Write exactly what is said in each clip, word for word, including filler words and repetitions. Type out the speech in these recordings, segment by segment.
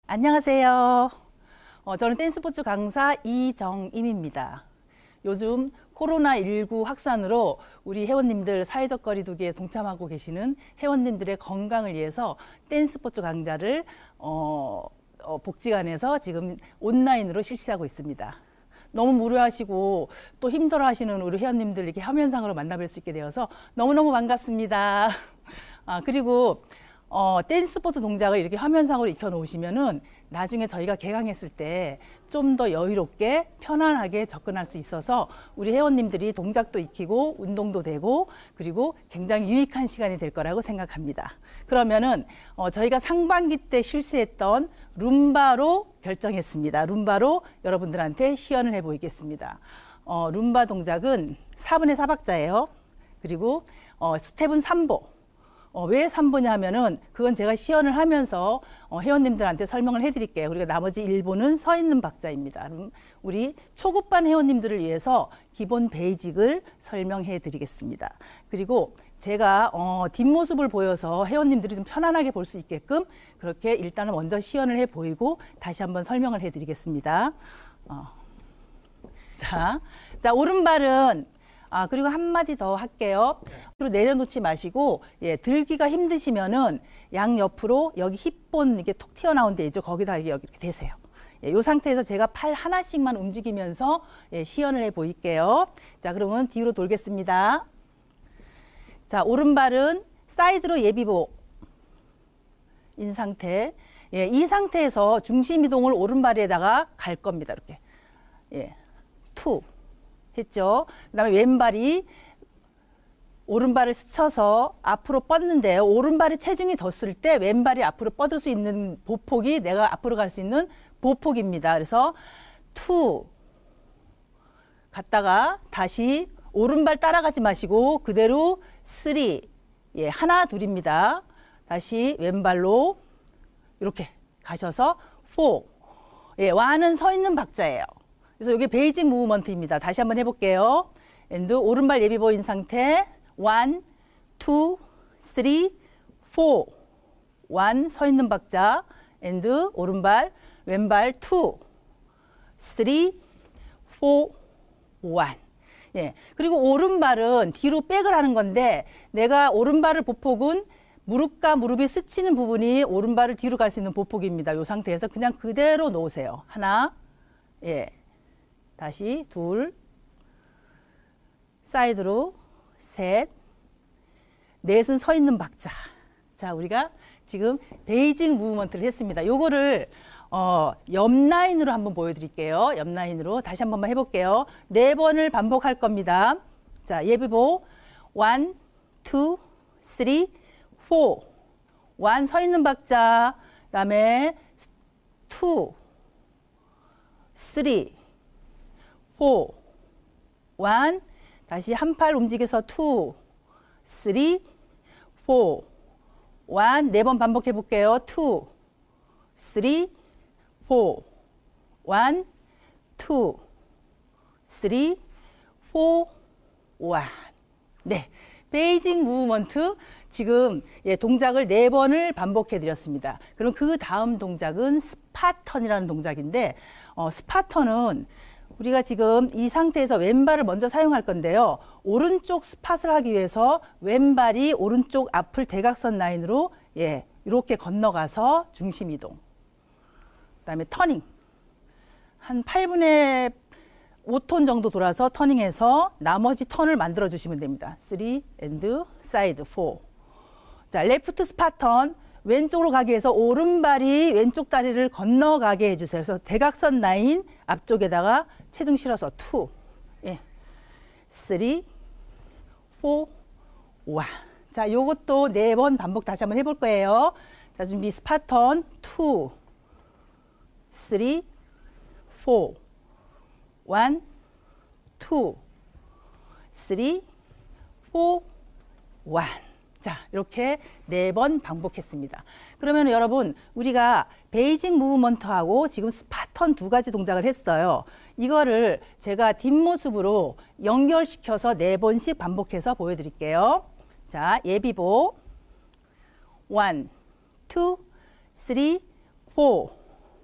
안녕하세요. 어, 저는 댄스포츠 강사 이정임입니다. 요즘 코로나 일구 확산으로 우리 회원님들 사회적 거리 두기에 동참하고 계시는 회원님들의 건강을 위해서 댄스포츠 강좌를 어, 어, 복지관에서 지금 온라인으로 실시하고 있습니다. 너무 무료하시고 또 힘들어 하시는 우리 회원님들 이렇게 화면상으로 만나뵐 수 있게 되어서 너무너무 반갑습니다. 아, 그리고 어, 댄스포츠 동작을 이렇게 화면상으로 익혀 놓으시면은 나중에 저희가 개강했을 때 좀 더 여유롭게 편안하게 접근할 수 있어서 우리 회원님들이 동작도 익히고 운동도 되고 그리고 굉장히 유익한 시간이 될 거라고 생각합니다. 그러면은 어, 저희가 상반기 때 실시했던 룸바로 결정했습니다. 룸바로 여러분들한테 시연을 해 보이겠습니다. 어, 룸바 동작은 사 분의 사 박자예요. 그리고 어, 스텝은 삼 보. 어, 왜 삼 보냐 하면은 그건 제가 시연을 하면서 어, 회원님들한테 설명을 해드릴게요. 그리고 나머지 일 보는 서 있는 박자입니다. 우리 초급반 회원님들을 위해서 기본 베이직을 설명해 드리겠습니다. 그리고 제가 어, 뒷모습을 보여서 회원님들이 좀 편안하게 볼 수 있게끔 그렇게 일단은 먼저 시연을 해 보이고 다시 한번 설명을 해 드리겠습니다. 어. 자, 자, 오른발은 아, 그리고 한마디 더 할게요. 앞으로 내려놓지 마시고, 예, 들기가 힘드시면은 양 옆으로 여기 힙본 이렇게 톡 튀어나온 데 있죠. 거기다 이렇게 여기 이렇게 대세요. 예, 이 상태에서 제가 팔 하나씩만 움직이면서 예, 시연을 해 보일게요. 자, 그러면 뒤로 돌겠습니다. 자, 오른발은 사이드로 예비보 인 상태. 예, 이 상태에서 중심 이동을 오른발에다가 갈 겁니다. 이렇게. 예, 투. 했죠. 그 다음에 왼발이 오른발을 스쳐서 앞으로 뻗는데요. 오른발에 체중이 더 쓸 때 왼발이 앞으로 뻗을 수 있는 보폭이 내가 앞으로 갈 수 있는 보폭입니다. 그래서 투 갔다가 다시 오른발 따라가지 마시고 그대로 쓰리 예, 하나 둘입니다. 다시 왼발로 이렇게 가셔서 포 예, 와는 서 있는 박자예요. 그래서 이게 베이직 무브먼트입니다. 다시 한번 해볼게요. 앤드 오른발 예비 보인 상태. 원, 투, 쓰리, 포. 원, 서 있는 박자. 앤드 오른발, 왼발 투, 쓰리, 포, 원. 예. 그리고 오른발은 뒤로 백을 하는 건데 내가 오른발을 보폭은 무릎과 무릎이 스치는 부분이 오른발을 뒤로 갈 수 있는 보폭입니다. 이 상태에서 그냥 그대로 놓으세요. 하나, 예. 다시 둘, 사이드로 셋, 넷은 서 있는 박자. 자, 우리가 지금 베이직 무브먼트를 했습니다. 요거를 어, 옆 라인으로 한번 보여드릴게요. 옆 라인으로 다시 한 번만 해볼게요. 네 번을 반복할 겁니다. 자, 예비보 원, 투, 쓰리, 포. 원 서 있는 박자. 그다음에 투, 쓰리. 포, 원, 다시 한 팔 움직여서 투, 쓰리, 포, 원, 네 번 반복해 볼게요. 투, 쓰리, 포, 원, 투, 쓰리, 포, 원. 네, 베이직 무브먼트 지금 예, 동작을 네 번을 반복해 드렸습니다. 그럼 그 다음 동작은 스파턴이라는 동작인데 어, 스파턴은 우리가 지금 이 상태에서 왼발을 먼저 사용할 건데요. 오른쪽 스팟을 하기 위해서 왼발이 오른쪽 앞을 대각선 라인으로 예, 이렇게 건너가서 중심 이동. 그다음에 터닝. 한 팔 분의 오 톤 정도 돌아서 터닝해서 나머지 턴을 만들어 주시면 됩니다. 쓰리 앤드 사이드 포. 자, 레프트 스파턴. 왼쪽으로 가기 위해서 오른발이 왼쪽 다리를 건너가게 해주세요. 그래서 대각선 라인 앞쪽에다가 체중 실어서 투, 예, 쓰리, 포, 원. 자, 요것도 네 번 반복 다시 한번 해볼 거예요. 자, 준비 스파턴 투, 쓰리, 포, 원, 투, 쓰리, 포, 원. 자, 이렇게 네 번 반복했습니다. 그러면 여러분 우리가 베이직 무브먼트하고 지금 스파턴 두 가지 동작을 했어요. 이거를 제가 뒷모습으로 연결시켜서 네 번씩 반복해서 보여드릴게요. 자, 예비보 원, 투, 쓰리, 포.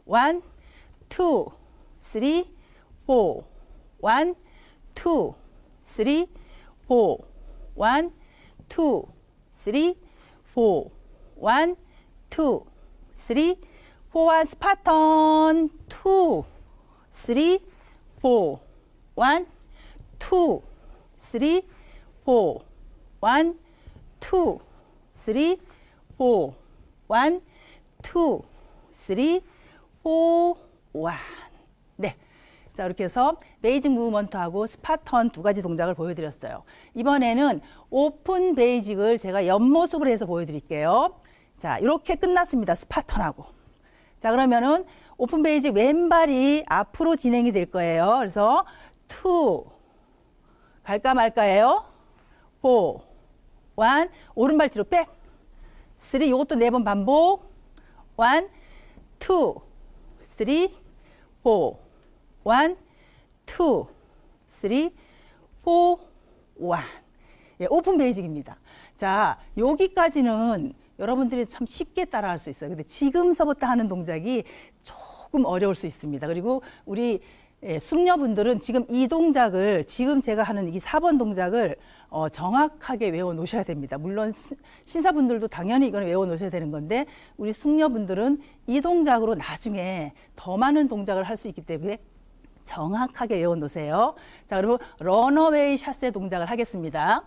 one, two, three, four, one, two, three, four, one, two, three, four, one, two, three, four, one, 스파턴, two, three, four, one, two, three, four, one, two, three, four, one, two, three, four, one. 네. 자, 이렇게 해서 베이직 무브먼트하고 스파턴 두 가지 동작을 보여드렸어요. 이번에는 오픈 베이직을 제가 옆모습으로 해서 보여드릴게요. 자, 이렇게 끝났습니다. 스파턴하고. 자, 그러면은 오픈 베이직 왼발이 앞으로 진행이 될 거예요. 그래서 투 갈까 말까예요. 포 원 오른발 뒤로 백 쓰리 이것도 네 번 반복. 원 투 쓰리 포 원 투 쓰리 포 원. 예, 오픈 베이직입니다. 자, 여기까지는 여러분들이 참 쉽게 따라할 수 있어요. 근데 지금서부터 하는 동작이 조금 어려울 수 있습니다. 그리고 우리 예, 숙녀분들은 지금 이 동작을 지금 제가 하는 이 사 번 동작을 어, 정확하게 외워 놓으셔야 됩니다. 물론 신사분들도 당연히 이거는 외워 놓으셔야 되는 건데 우리 숙녀분들은 이 동작으로 나중에 더 많은 동작을 할 수 있기 때문에 정확하게 외워 놓으세요. 자, 그리고 런어웨이 샷세 동작을 하겠습니다.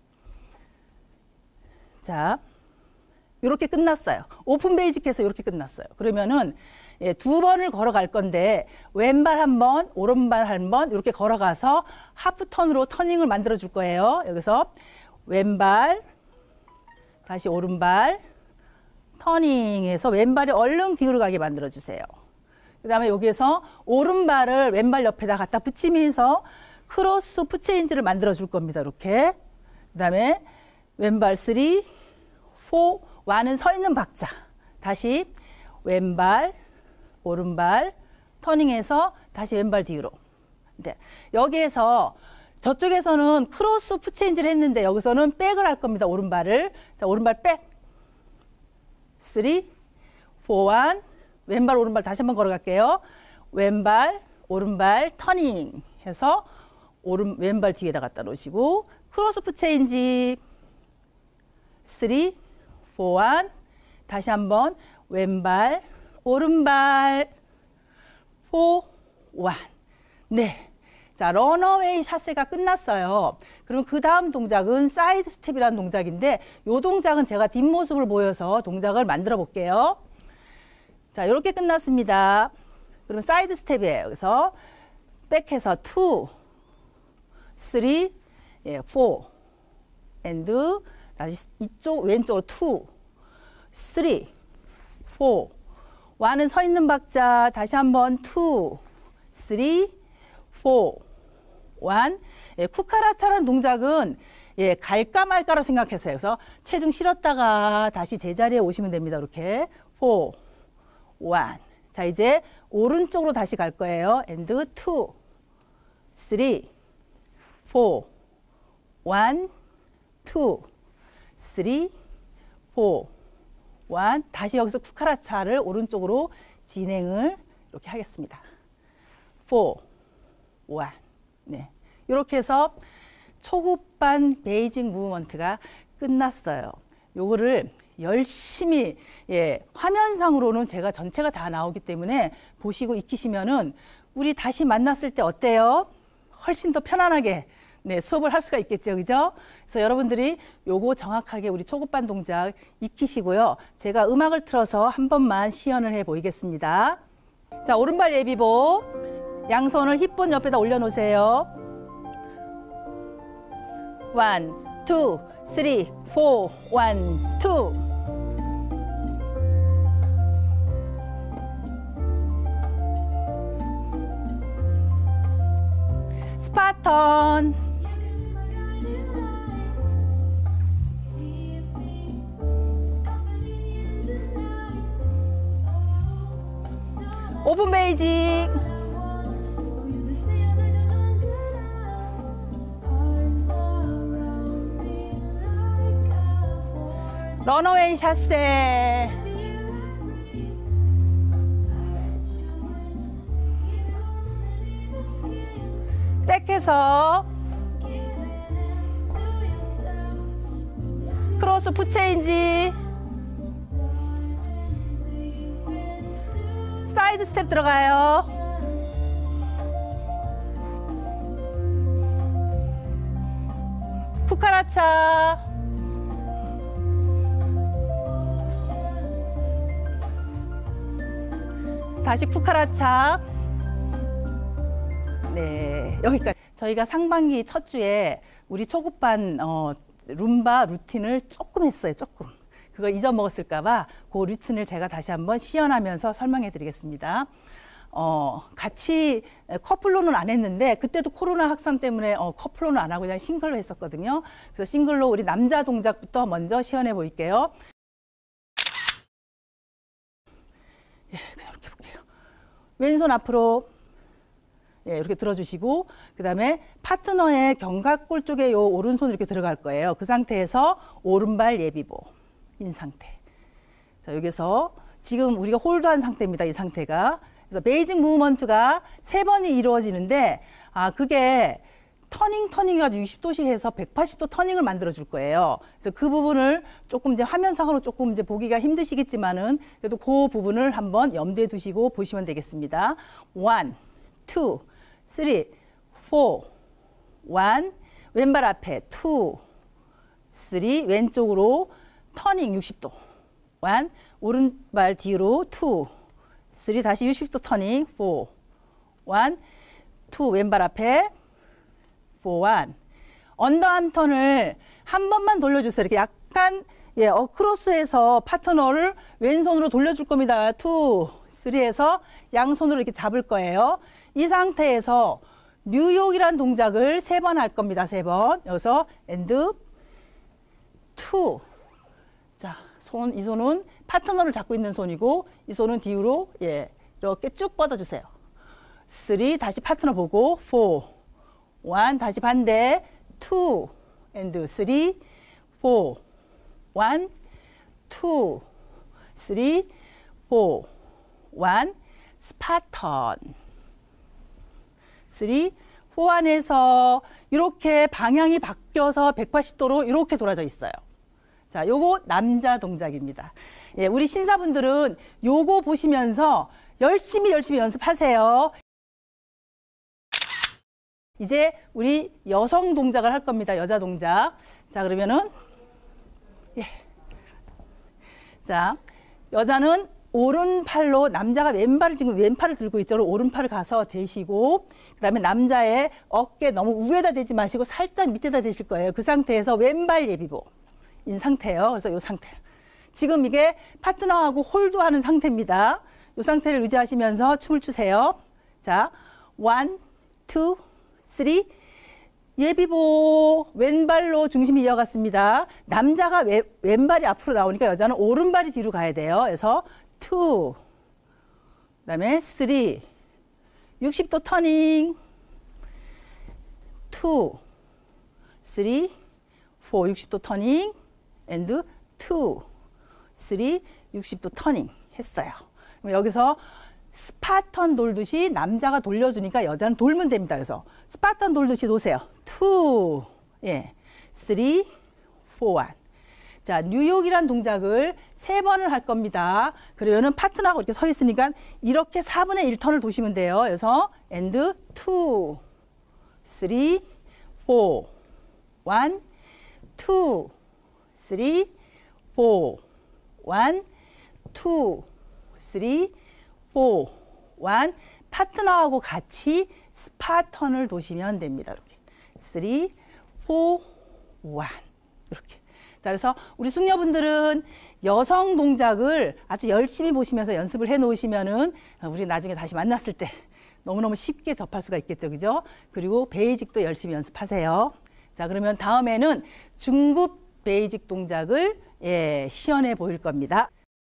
자, 이렇게 끝났어요. 오픈 베이직해서 이렇게 끝났어요. 그러면은 예, 두 번을 걸어갈 건데 왼발 한 번, 오른발 한 번 이렇게 걸어가서 하프 턴으로 터닝을 만들어 줄 거예요. 여기서 왼발, 다시 오른발, 터닝해서 왼발이 얼른 뒤로 가게 만들어 주세요. 그 다음에 여기에서 오른발을 왼발 옆에다 갖다 붙이면서 크로스 푸체인지를 만들어 줄 겁니다. 이렇게. 그 다음에 왼발 쓰리, 포, 원은 서 있는 박자. 다시 왼발, 오른발, 터닝해서 다시 왼발 뒤로. 네. 여기에서 저쪽에서는 크로스 푸체인지를 했는데 여기서는 백을 할 겁니다. 오른발을. 자, 오른발 백. 쓰리, 포, 원. 왼발, 오른발 다시 한번 걸어갈게요. 왼발, 오른발, 터닝 해서 오른, 왼발 뒤에다 갖다 놓으시고 크로스 푸체인지 쓰리, 포, 원. 다시 한번 왼발, 오른발, 포, 원. 네. 자, 런어웨이 샷세가 끝났어요. 그럼 그 다음 동작은 사이드 스텝이라는 동작인데 이 동작은 제가 뒷모습을 보여서 동작을 만들어 볼게요. 자, 이렇게 끝났습니다. 그럼 사이드 스텝이에요. 그래서 백해서 투, 쓰리, 예, 포, 앤드 다시 이쪽 왼쪽으로 투, 쓰리, 포, 원은 서 있는 박자. 다시 한번 투, 쓰리, 포, 원. 예, 쿠카라차라는 동작은 예, 갈까 말까로 생각했어요. 그래서 체중 실었다가 다시 제자리에 오시면 됩니다. 이렇게 포, 원. 자, 이제 오른쪽으로 다시 갈 거예요. 앤드 투, 쓰리, 포, 원, 투, 쓰리, 포, 원. 다시 여기서 쿠카라차를 오른쪽으로 진행을 이렇게 하겠습니다. 포, 원. 네. 이렇게 해서 초급반 베이직 무브먼트가 끝났어요. 요거를 열심히 예, 화면상으로는 제가 전체가 다 나오기 때문에 보시고 익히시면은 우리 다시 만났을 때 어때요? 훨씬 더 편안하게 네, 수업을 할 수가 있겠죠. 그죠? 그래서 여러분들이 요거 정확하게 우리 초급반 동작 익히시고요. 제가 음악을 틀어서 한 번만 시연을 해 보이겠습니다. 자, 오른발 예비복. 양손을 힙본 옆에다 올려놓으세요. 원, 투, 쓰리, 포, 원, 투. 스파턴. 오픈 베이직. 런어웨이 샷세. 백해서 크로스 풋체인지, 사이드 스텝 들어가요. 쿠카라차, 다시 쿠카라차. 네, 여기까지. 저희가 상반기 첫 주에 우리 초급반 어, 룸바 루틴을 조금 했어요. 조금. 그거 잊어먹었을까 봐 그 루틴을 제가 다시 한번 시연하면서 설명해 드리겠습니다. 어, 같이 커플로는 안 했는데 그때도 코로나 확산 때문에 어, 커플로는 안 하고 그냥 싱글로 했었거든요. 그래서 싱글로 우리 남자 동작부터 먼저 시연해 볼게요. 예, 그냥 이렇게 볼게요. 왼손 앞으로 예, 이렇게 들어주시고, 그 다음에 파트너의 견갑골 쪽에 요 오른손 이렇게 들어갈 거예요. 그 상태에서 오른발 예비보인 상태. 자, 여기서 지금 우리가 홀드한 상태입니다. 이 상태가. 그래서 베이직 무브먼트가 세 번이 이루어지는데, 아, 그게 터닝, 터닝이 가지고 육십 도씩 해서 백팔십 도 터닝을 만들어 줄 거예요. 그래서 그 부분을 조금 이제 화면상으로 조금 이제 보기가 힘드시겠지만은, 그래도 그 부분을 한번 염두에 두시고 보시면 되겠습니다. 원, 투, 쓰리, 포, 원, 왼발 앞에 투, 쓰리, 왼쪽으로 터닝 육십 도, 원, 오른발 뒤로 투, 쓰리, 다시 육십 도 터닝, 포, 원, 투, 왼발 앞에 포, 원. 언더암 턴을 한 번만 돌려주세요. 이렇게 약간 예, 어, 크로스해서 파트너를 왼손으로 돌려줄 겁니다. 투, 쓰리에서 양손으로 이렇게 잡을 거예요. 이 상태에서 뉴욕이란 동작을 세 번 할 겁니다. 세 번. 여기서 and two. 자, 손, 이 손은 파트너를 잡고 있는 손이고 이 손은 뒤로 예, 이렇게 쭉 뻗어주세요. 쓰리, 다시 파트너 보고 포, 원, 다시 반대 투, and 쓰리, 포, 원, 투, 쓰리, 포, 원, 스파턴. 쓰리, 포 안에서 이렇게 방향이 바뀌어서 백팔십 도로 이렇게 돌아져 있어요. 자, 요거 남자 동작입니다. 예, 우리 신사분들은 요거 보시면서 열심히 열심히 연습하세요. 이제 우리 여성 동작을 할 겁니다. 여자 동작. 자, 그러면은 예. 자, 여자는 오른팔로, 남자가 왼발을 지금 왼팔을 들고 있죠. 오른팔을 가서 대시고, 그 다음에 남자의 어깨 너무 위에다 대지 마시고 살짝 밑에다 대실 거예요. 그 상태에서 왼발 예비보인 상태예요. 그래서 이 상태. 지금 이게 파트너하고 홀드하는 상태입니다. 이 상태를 유지하시면서 춤을 추세요. 자, 원, 투, 쓰리. 예비보 왼발로 중심이 이어갔습니다. 남자가 왼, 왼발이 앞으로 나오니까 여자는 오른발이 뒤로 가야 돼요. 그래서 투, 그 다음에 쓰리, 육십 도 터닝, 투, 쓰리, 포, 육십 도 터닝, and 투, 쓰리, 육십 도 터닝 했어요. 여기서 스파턴 돌듯이 남자가 돌려주니까 여자는 돌면 됩니다. 그래서 스파턴 돌듯이 도세요. 투, 예, 쓰리, 포, 원. 자, 뉴욕이란 동작을 세 번을 할 겁니다. 그러면은 파트너하고 이렇게 서 있으니까 이렇게 사분의 일 턴을 도시면 돼요. 그래서 and 투, 쓰리, 포, 원, 투, 쓰리, 포, 원, 투, 쓰리, 포, 원. 파트너하고 같이 스파턴을 도시면 됩니다. 이렇게 쓰리, 포, 원. 이렇게. 자, 그래서 우리 숙녀분들은 여성 동작을 아주 열심히 보시면서 연습을 해 놓으시면은 우리 나중에 다시 만났을 때 너무너무 쉽게 접할 수가 있겠죠. 그죠? 그리고 베이직도 열심히 연습하세요. 자, 그러면 다음에는 중급 베이직 동작을 예, 시연해 보일 겁니다.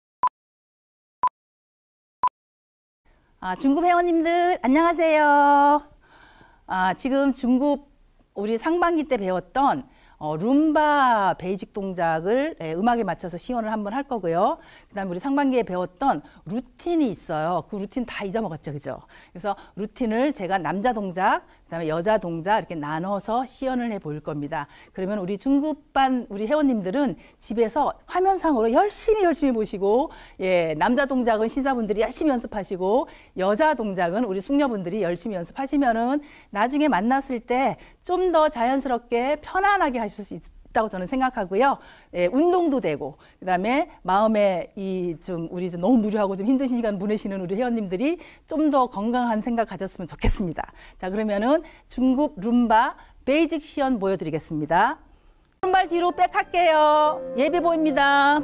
아, 중급 회원님들 안녕하세요. 아, 지금 중급 우리 상반기 때 배웠던 어, 룸바 베이직 동작을 예, 음악에 맞춰서 시연을 한번 할 거고요. 그 그다음에 우리 상반기에 배웠던 루틴이 있어요. 그 루틴 다 잊어먹었죠, 그죠? 그래서 루틴을 제가 남자 동작, 그다음에 여자 동작 이렇게 나눠서 시연을 해 보일 겁니다. 그러면 우리 중급반 우리 회원님들은 집에서 화면상으로 열심히 열심히 보시고, 예, 남자 동작은 신사분들이 열심히 연습하시고, 여자 동작은 우리 숙녀분들이 열심히 연습하시면은 나중에 만났을 때 좀 더 자연스럽게 편안하게 하실 수 있다고 저는 생각하고요. 예, 운동도 되고, 그다음에 마음에 이 좀 우리 좀 너무 무료하고 좀 힘든 시간 보내시는 우리 회원님들이 좀 더 건강한 생각 가졌으면 좋겠습니다. 자, 그러면은 중급 룸바 베이직 시연 보여드리겠습니다. 오른발 뒤로 백 할게요. 예비 보입니다.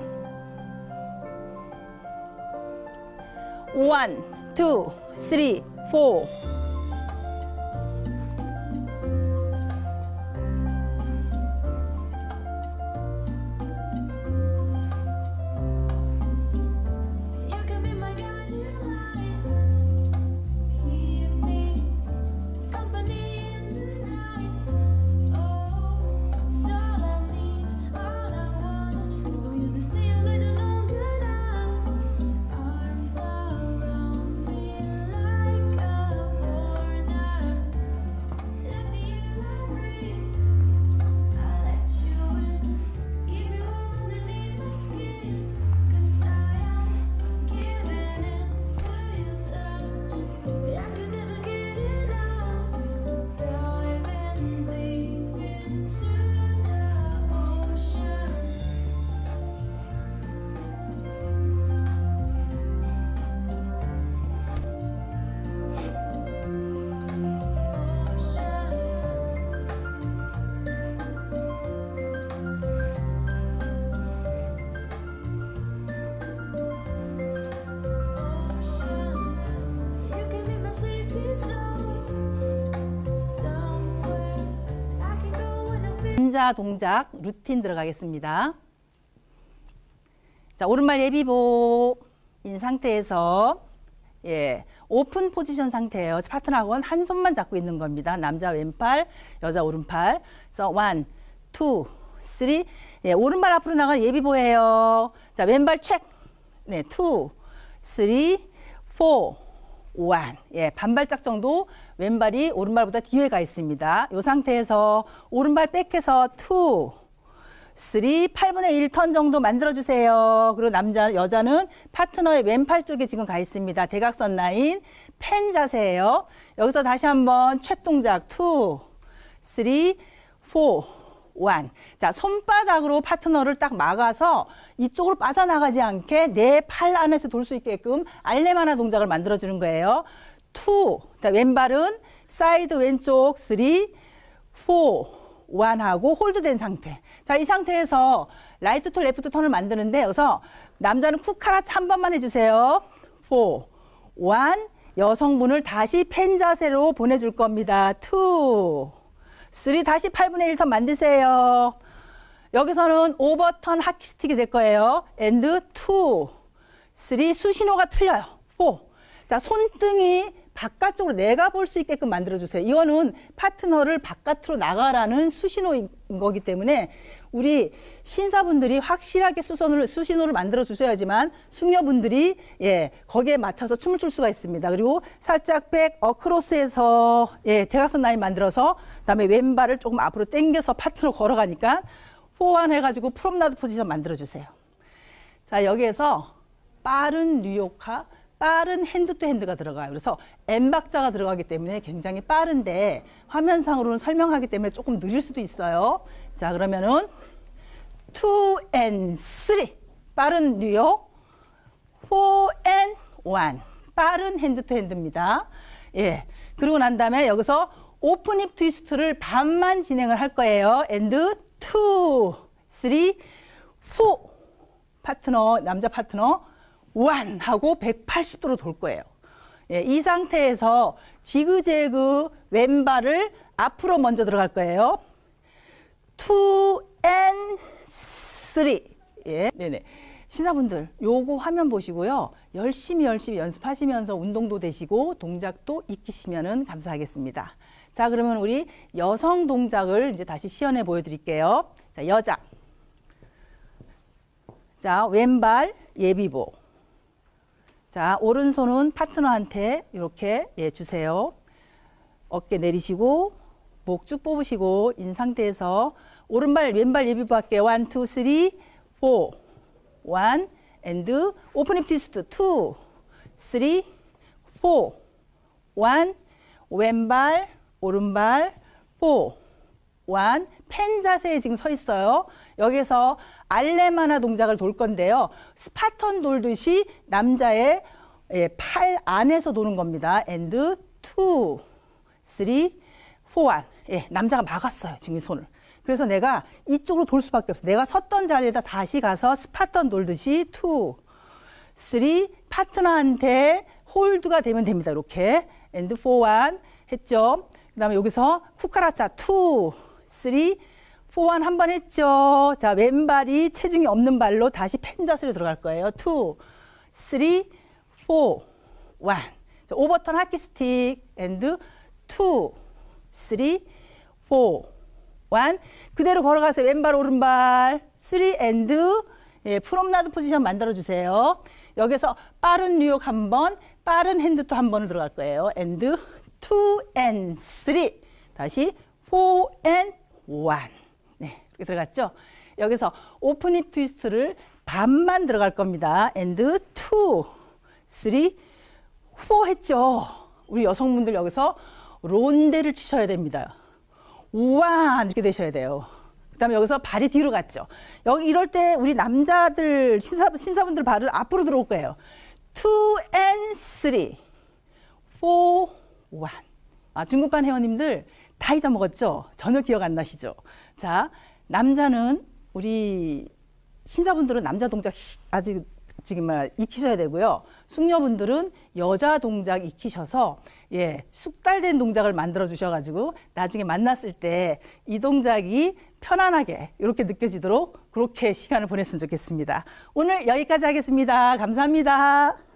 원, 투, 쓰리, 포. 남자 동작 루틴 들어가겠습니다. 자, 오른발 예비보인 상태에서, 예, 오픈 포지션 상태예요. 파트너하고는 한 손만 잡고 있는 겁니다. 남자 왼팔, 여자 오른팔. 그래서 원, 투, 쓰리. 예, 오른발 앞으로 나가는 예비보예요. 자, 왼발 체크. 네, 투, 쓰리, 포, 원. 예, 반발짝 정도 왼발이 오른발보다 뒤에 가 있습니다. 이 상태에서 오른발 백해서 투, 쓰리, 팔분의 일 턴 정도 만들어주세요. 그리고 남자, 여자는 파트너의 왼팔 쪽에 지금 가 있습니다. 대각선 라인, 펜 자세예요. 여기서 다시 한번 체크 동작 투, 쓰리, 포, 원. 자, 손바닥으로 파트너를 딱 막아서 이쪽으로 빠져나가지 않게 내 팔 안에서 돌 수 있게끔 알레마나 동작을 만들어주는 거예요. 투, 왼발은 사이드 왼쪽 쓰리, 포, 원 하고 홀드된 상태. 자, 이 상태에서 라이트 턴, 레프트 턴을 만드는데, 여기서 남자는 쿡카라치 한 번만 해주세요. 포, 원, 여성분을 다시 펜 자세로 보내줄 겁니다. 투, 쓰리, 다시 팔분의 일 턴 만드세요. 여기서는 오버턴 하키스틱이 될 거예요. 앤드 투, 쓰리, 수신호가 틀려요. 포. 자, 손등이 바깥쪽으로 내가 볼 수 있게끔 만들어주세요. 이거는 파트너를 바깥으로 나가라는 수신호인 거기 때문에 우리 신사분들이 확실하게 수선을, 수신호를 만들어 주셔야지만 숙녀분들이, 예, 거기에 맞춰서 춤을 출 수가 있습니다. 그리고 살짝 백 어크로스에서, 예, 대각선 라인 만들어서 그다음에 왼발을 조금 앞으로 당겨서 파트너 걸어가니까 포환 해가지고 프롬나드 포지션 만들어 주세요. 자, 여기에서 빠른 뉴욕화, 빠른 핸드 투 핸드가 들어가요. 그래서 N박자가 들어가기 때문에 굉장히 빠른데 화면상으로는 설명하기 때문에 조금 느릴 수도 있어요. 자, 그러면은 투 앤 쓰리 빠른 뉴욕, 포 앤 원 빠른 핸드 투 핸드입니다. 예, 그리고 난 다음에 여기서 오픈 힙 트위스트를 반만 진행을 할 거예요. 앤드 투, 쓰리, 포 파트너, 남자 파트너 원 하고 백팔십 도로 돌 거예요. 예, 이 상태에서 지그재그 왼발을 앞으로 먼저 들어갈 거예요. 투 앤 쓰리. 예, 네네. 신사분들, 요거 화면 보시고요. 열심히 열심히 연습하시면서 운동도 되시고 동작도 익히시면 감사하겠습니다. 자, 그러면 우리 여성 동작을 이제 다시 시연해 보여드릴게요. 자, 여자. 자, 왼발 예비보. 자, 오른손은 파트너한테 이렇게 예, 주세요. 어깨 내리시고 목 쭉 뽑으시고 인 상태에서 오른발 왼발 예비보 할게요. 원, 투, 쓰리, 포. 원, and 오픈 힙 트위스트. 투, 쓰리, 포. 원, 왼발, 오른발, 포. 원, 펜 자세에 지금 서 있어요. 여기서 알레마나 동작을 돌 건데요. 스파턴 돌듯이 남자의 예, 팔 안에서 도는 겁니다. and two, three, four, one. 예, 남자가 막았어요. 지금 이 손을. 그래서 내가 이쪽으로 돌 수밖에 없어요. 내가 섰던 자리에다 다시 가서 스파턴 돌듯이 two, three, 파트너한테 홀드가 되면 됩니다. 이렇게 and four, one 했죠. 그 다음에 여기서 쿠카라차 투, 쓰리, 포, 원 한 번 했죠. 자, 왼발이 체중이 없는 발로 다시 펜 자세로 들어갈 거예요. 투, 쓰리, 포, 원. 자, 오버턴 하키 스틱 and 투, 쓰리, 포, 원. 그대로 걸어가세요. 왼발, 오른발. 쓰리 and 예, 프롬나드 포지션 만들어주세요. 여기서 빠른 뉴욕 한 번, 빠른 핸드 또 한 번을 들어갈 거예요. and two and three. 다시 four and one. 네, 이렇게 들어갔죠? 여기서 오픈 힙 트위스트를 반만 들어갈 겁니다. and two, three, four 했죠? 우리 여성분들 여기서 론데를 치셔야 됩니다. 우와 이렇게 되셔야 돼요. 그 다음에 여기서 발이 뒤로 갔죠? 여기 이럴 때 우리 남자들 신사, 신사분들 발을 앞으로 들어올 거예요. two and three, four, one. 아, 중국간 회원님들 다 잊어먹었죠? 전혀 기억 안 나시죠? 자, 남자는 우리 신사분들은 남자 동작 아직 지금 익히셔야 되고요. 숙녀분들은 여자 동작 익히셔서 예, 숙달된 동작을 만들어 주셔가지고 나중에 만났을 때 이 동작이 편안하게 이렇게 느껴지도록 그렇게 시간을 보냈으면 좋겠습니다. 오늘 여기까지 하겠습니다. 감사합니다.